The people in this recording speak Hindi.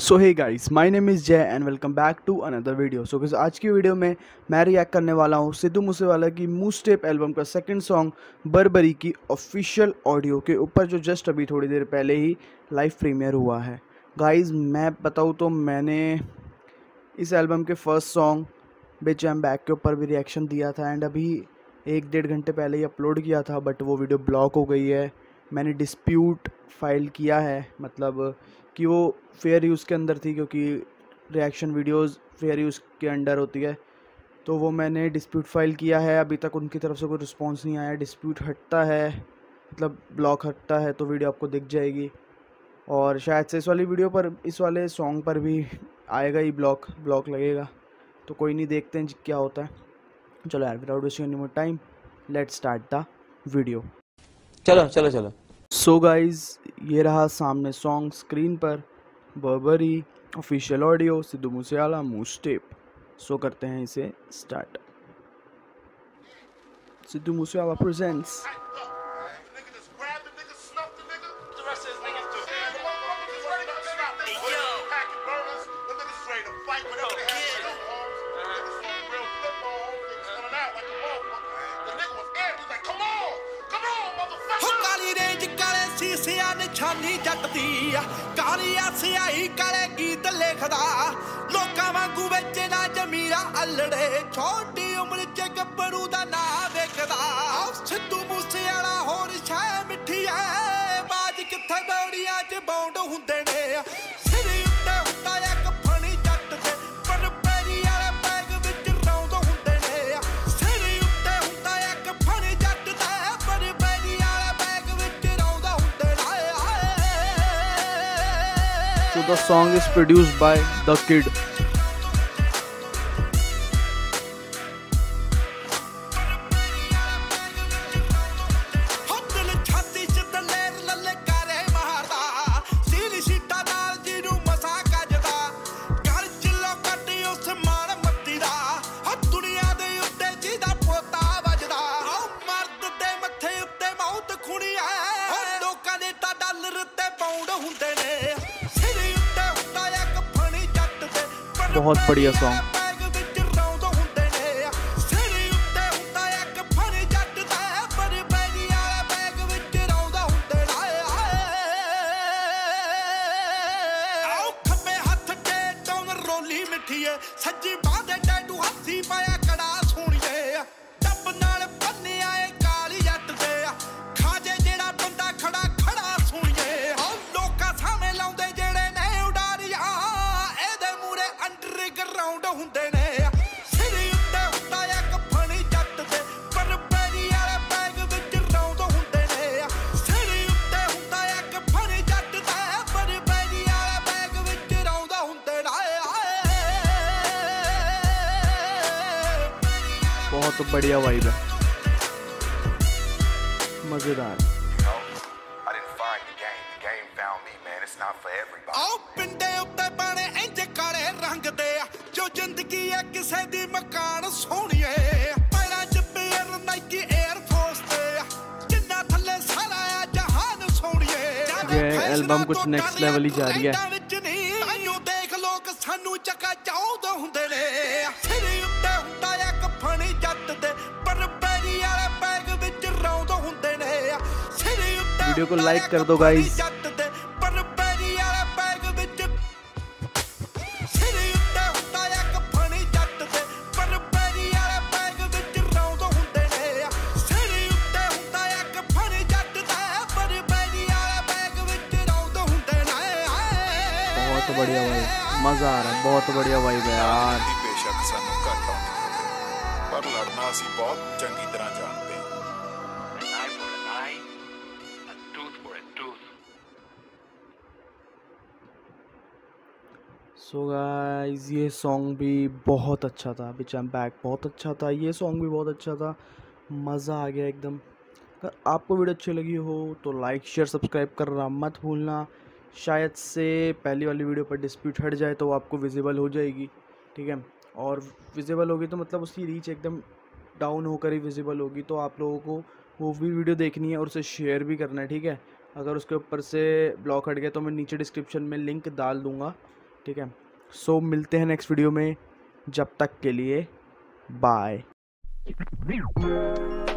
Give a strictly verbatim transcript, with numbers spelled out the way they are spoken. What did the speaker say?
So hey guys, my name is Jay and welcome back to another video. So guys, आज की वीडियो में मैं रिएक्ट करने वाला हूँ सिद्धू मूसेवाला की मूव स्टेप एल्बम का सेकंड सॉन्ग बरबरी की ऑफिशियल ऑडियो के ऊपर, जो जस्ट अभी थोड़ी देर पहले ही लाइव प्रीमियर हुआ है। गाइस, मैं बताऊँ तो मैंने इस एल्बम के first song bitch I am back के ऊपर भी रिएक्शन दिया था एंड अभी एक डेढ़ घंटे पहले ही अपलोड किया था, बट वो वीडियो ब्लॉक हो गई है। मैंने डिस्प्यूट फाइल किया है, मतलब कि वो फेयर यूज़ के अंदर थी, क्योंकि रिएक्शन वीडियोस फेयर यूज़ के अंडर होती है, तो वो मैंने डिस्प्यूट फाइल किया है। अभी तक उनकी तरफ से कोई रिस्पांस नहीं आया। डिस्प्यूट हटता है, मतलब ब्लॉक हटता है, तो वीडियो आपको दिख जाएगी। और शायद से इस वाली वीडियो पर, इस वाले सॉन्ग पर भी आएगा ही ब्लॉक ब्लॉक लगेगा, तो कोई नहीं, देखते हैं क्या होता है। चलो यार, without wasting any more time, let's start the video. चलो चलो चलो सो गाइज, ये रहा सामने सॉन्ग स्क्रीन पर, Burberry official audio, Sidhu Moosewala move step. So करते हैं इसे स्टार्ट। सिद्धू मूसेवाला प्रेजेंट्स। निशानी जट दी कालिया सियाही काले गीत लिखदा लोकां वांगू बेचे ना जमीरा अलड़े छोटी उम्र च गब्बरू दा ना वेखदा सिद्धू मूसेवाला होर शै मिठी ऐ बाज किथे बौड़ियां च बौंड हुंदे ने सिर उत्ते हुंदा इक फणी जट ते पर पैरी वाले बैग विच रौंद हुंदे ने सिर उत्ते हुंदा इक फणी जट ते पर पैरी वाले बैग विच रौंद हुंदे ने। So the song is produced by The Kid. बहुत बढ़िया सॉन्ग। सज्जी बांधे टैटू हत्थी पाया कड़ा सोहणिए डब नाल बन्ने आए काली जट दे खाजे जेड़ा बंदा खड़ा खड़ा सोहणिए लोकां सामे लाउंदे जेड़े ने उडारियां एदे मूरे अंडरग्राउंड हुंदे ने सिर उत्ते हुंदा इक फणी जट ते पर पैरी वाले बैग विच रौंद हुंदे ने सिर उत्ते हुंदा इक फणी जट ते पर पैरी वाले बैग विच रौंद हुंदे ने। बहुत बढ़िया वाइब है, मजेदार। आओ पिंडे उत्ते पाने इंज काले रंग दे जो जिंदगी है किसे दी मकान सोहणिए पैरां च पेयर नाइकी एयर फोर्स दे जिन्ना थल्ले सारा जहान सोहणिए। ये एल्बम कुछ नेक्स्ट लेवल ही जा रही है। आयो देख लोग सानू चका चाउद हुंदे ने सिर उत्ते हुंदा इक फणी जट ते पर पैरी वाले बैग विच रौंद हुंदे ने सिर उत्ते। वीडियो को लाइक कर दो गाइस। बहुत बढ़िया वाइब, मजा आ रहा है, बहुत बढ़िया वाइब है यार। बेशक सानू घट आउंदी पर लड़ना ਅਸੀਂ बहुत चंगी तरह जानते हैं। सो गाइस, ये सॉन्ग भी बहुत अच्छा था, बिच आई एम बैक बहुत अच्छा था, ये सॉन्ग भी बहुत अच्छा था, मज़ा आ गया एकदम। अगर आपको वीडियो अच्छी लगी हो तो लाइक शेयर सब्सक्राइब करना मत भूलना। शायद से पहली वाली वीडियो पर डिस्प्यूट हट जाए तो वो आपको विजिबल हो जाएगी, ठीक है। और विजिबल होगी तो मतलब उसकी रीच एकदम डाउन होकर ही विजिबल होगी, तो आप लोगों को वो भी वीडियो देखनी है और उसे शेयर भी करना है, ठीक है। अगर उसके ऊपर से ब्लॉक हट गया तो मैं नीचे डिस्क्रिप्शन में लिंक डाल दूँगा, ठीक है, सो मिलते हैं नेक्स्ट वीडियो में, जब तक के लिए बाय।